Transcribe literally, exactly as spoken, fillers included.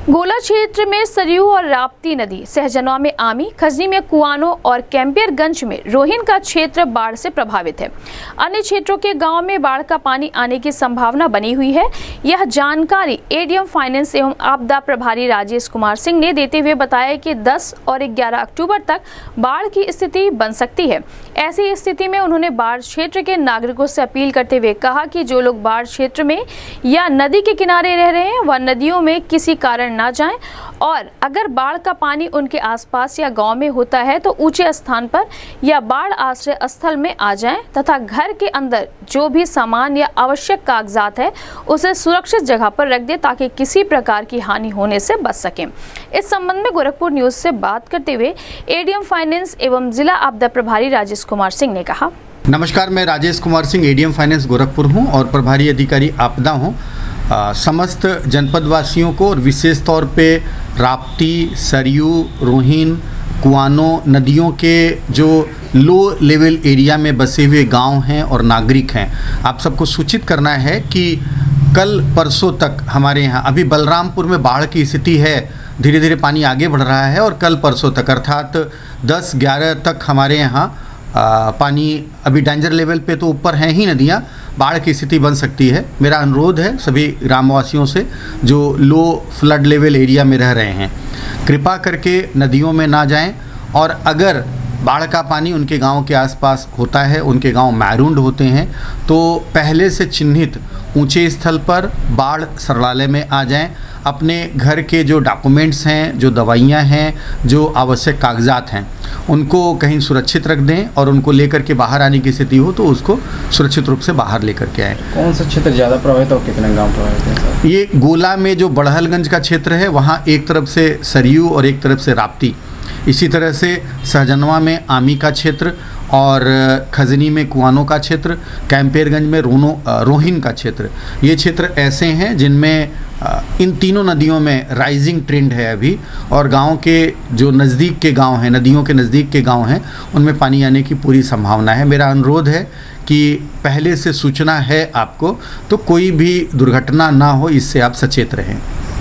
गोला क्षेत्र में सरयू और राप्ती नदी, सहजनवा में आमी, खजनी में कुआनो और कैंपियरगंज में रोहिन का क्षेत्र बाढ़ से प्रभावित है। अन्य क्षेत्रों के गांव में बाढ़ का पानी आने की संभावना बनी हुई है। यह जानकारी एडीएम फाइनेंस एवं आपदा प्रभारी राजेश कुमार सिंह ने देते हुए बताया कि दस और ग्यारह अक्टूबर तक बाढ़ की स्थिति बन सकती है। ऐसी स्थिति में उन्होंने बाढ़ क्षेत्र के नागरिकों से अपील करते हुए कहा कि जो लोग बाढ़ क्षेत्र में या नदी के किनारे रह रहे हैं वह नदियों में किसी कारण ना जाएं और अगर बाढ़ का पानी उनके आसपास या गांव में होता है तो ऊंचे स्थान पर या बाढ़ आश्रय स्थल में आ जाएं तथा घर के अंदर जो भी सामान या आवश्यक कागजात है उसे सुरक्षित जगह पर रख दें ताकि किसी प्रकार की हानि होने से बच सकें। इस संबंध में गोरखपुर न्यूज से बात करते हुए एडीएम फाइनेंस एवं जिला आपदा प्रभारी राजेश कुमार सिंह ने कहा। नमस्कार, मैं राजेश कुमार सिंह एडीएम फाइनेंस गोरखपुर हूं और प्रभारी अधिकारी आपदा हूं। आ, समस्त जनपद वासियों को और विशेष तौर पे राप्ती, सरयू, रोहिन, कुआनो नदियों के जो लो लेवल एरिया में बसे हुए गांव हैं और नागरिक हैं, आप सबको सूचित करना है कि कल परसों तक हमारे यहाँ अभी बलरामपुर में बाढ़ की स्थिति है, धीरे धीरे पानी आगे बढ़ रहा है और कल परसों तक अर्थात दस ग्यारह तक हमारे यहाँ आ, पानी अभी डेंजर लेवल पे तो ऊपर हैं ही नदियाँ, बाढ़ की स्थिति बन सकती है। मेरा अनुरोध है सभी ग्रामवासियों से जो लो फ्लड लेवल एरिया में रह रहे हैं, कृपा करके नदियों में ना जाएं और अगर बाढ़ का पानी उनके गांव के आसपास होता है, उनके गांव मैरून होते हैं, तो पहले से चिन्हित ऊंचे स्थल पर बाढ़ शरणालय में आ जाएं। अपने घर के जो डॉक्यूमेंट्स हैं, जो दवाइयाँ हैं, जो आवश्यक कागजात हैं, उनको कहीं सुरक्षित रख दें और उनको लेकर के बाहर आने की स्थिति हो तो उसको सुरक्षित रूप से बाहर लेकर के आएँ। कौन सा क्षेत्र ज़्यादा प्रभावित और कितने गांव प्रभावित हैं सर? ये गोला में जो बड़हलगंज का क्षेत्र है वहाँ एक तरफ से सरयू और एक तरफ से राप्ती, इसी तरह से सहजनवा में आमी का क्षेत्र और खजनी में कुआनो का क्षेत्र, कैंपियरगंज में रोनो रोहिन का क्षेत्र, ये क्षेत्र ऐसे हैं जिनमें इन तीनों नदियों में राइजिंग ट्रेंड है अभी और गांव के जो नज़दीक के गांव हैं, नदियों के नज़दीक के गांव हैं, उनमें पानी आने की पूरी संभावना है। मेरा अनुरोध है कि पहले से सूचना है आपको तो कोई भी दुर्घटना ना हो, इससे आप सचेत रहें।